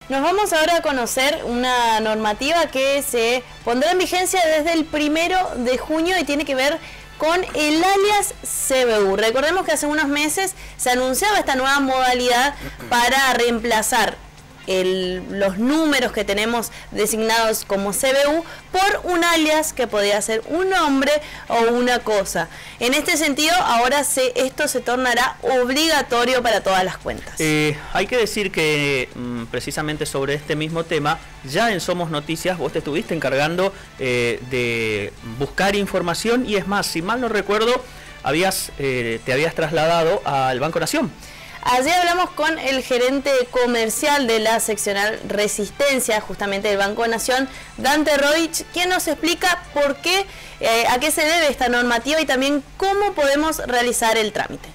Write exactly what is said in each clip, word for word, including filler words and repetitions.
Nos vamos ahora a conocer una normativa que se pondrá en vigencia desde el primero de junio y tiene que ver con el alias C B U. Recordemos que hace unos meses se anunciaba esta nueva modalidad para reemplazar el, los números que tenemos designados como C B U por un alias que podía ser un nombre o una cosa. En este sentido, ahora se, esto se tornará obligatorio para todas las cuentas. Eh, hay que decir que mm, precisamente sobre este mismo tema, ya en Somos Noticias vos te estuviste encargando eh, de buscar información y es más, si mal no recuerdo, habías, eh, te habías trasladado al Banco Nación. Allí hablamos con el gerente comercial de la seccional Resistencia, justamente del Banco Nación, Dante Roich, quien nos explica por qué, eh, a qué se debe esta normativa y también cómo podemos realizar el trámite.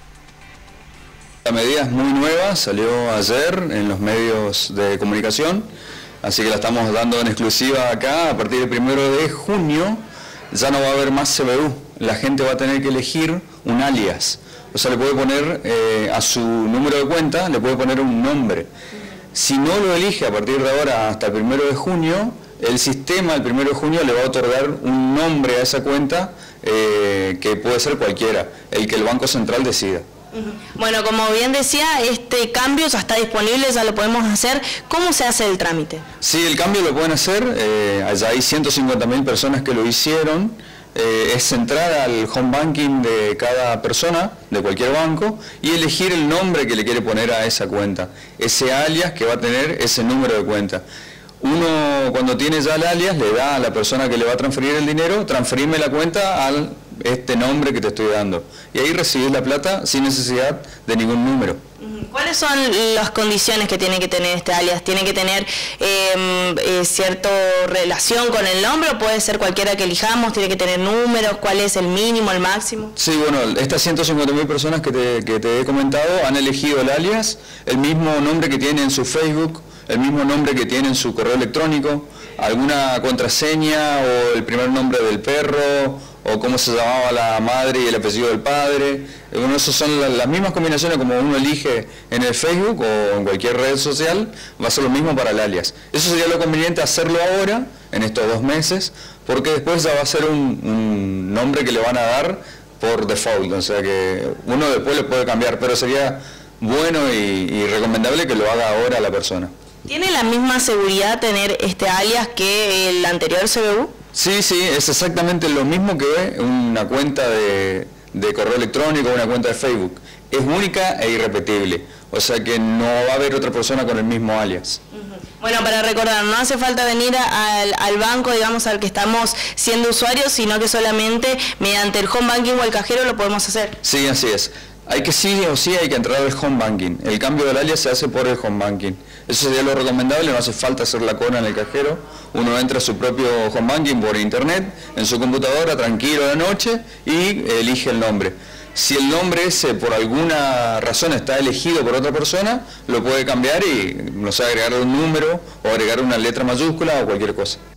La medida es muy nueva, salió ayer en los medios de comunicación, así que la estamos dando en exclusiva acá. A partir del primero de junio ya no va a haber más C B U, la gente va a tener que elegir un alias. O sea, le puede poner eh, a su número de cuenta, le puede poner un nombre. Si no lo elige a partir de ahora hasta el primero de junio, el sistema el primero de junio le va a otorgar un nombre a esa cuenta eh, que puede ser cualquiera, el que el Banco Central decida. Bueno, como bien decía, este cambio ya está disponible, ya lo podemos hacer. ¿Cómo se hace el trámite? Sí, el cambio lo pueden hacer, eh, allá hay ciento cincuenta mil personas que lo hicieron. Eh, es entrar al home banking de cada persona, de cualquier banco, y elegir el nombre que le quiere poner a esa cuenta, ese alias que va a tener ese número de cuenta. Uno, cuando tiene ya el alias, le da a la persona que le va a transferir el dinero, transferirme la cuenta al este nombre que te estoy dando. Y ahí recibís la plata sin necesidad de ningún número. ¿Cuáles son las condiciones que tiene que tener este alias? ¿Tiene que tener eh, eh, cierta relación con el nombre o puede ser cualquiera que elijamos? ¿Tiene que tener números? ¿Cuál es el mínimo, el máximo? Sí, bueno, estas ciento cincuenta mil personas que te, que te he comentado han elegido el alias, el mismo nombre que tiene en su Facebook, el mismo nombre que tiene en su correo electrónico, alguna contraseña o el primer nombre del perro o cómo se llamaba la madre y el apellido del padre. Bueno, esas son las, las mismas combinaciones como uno elige en el Facebook o en cualquier red social, va a ser lo mismo para el alias. Eso sería lo conveniente hacerlo ahora, en estos dos meses, porque después ya va a ser un, un nombre que le van a dar por default, o sea que uno después le puede cambiar, pero sería bueno y, y recomendable que lo haga ahora la persona. ¿Tiene la misma seguridad tener este alias que el anterior C B U? Sí, sí, es exactamente lo mismo que una cuenta de, de correo electrónico o una cuenta de Facebook. Es única e irrepetible, o sea que no va a haber otra persona con el mismo alias. Bueno, para recordar, no hace falta venir al, al banco, digamos, al que estamos siendo usuarios, sino que solamente mediante el home banking o el cajero lo podemos hacer. Sí, así es. Hay que sí o sí hay que entrar al home banking. El cambio del alias se hace por el home banking. Eso sería lo recomendable, no hace falta hacer la cola en el cajero. Uno entra a su propio home banking por internet, en su computadora, tranquilo de noche, y elige el nombre. Si el nombre ese por alguna razón está elegido por otra persona, lo puede cambiar y, no sé, agregar un número o agregar una letra mayúscula o cualquier cosa.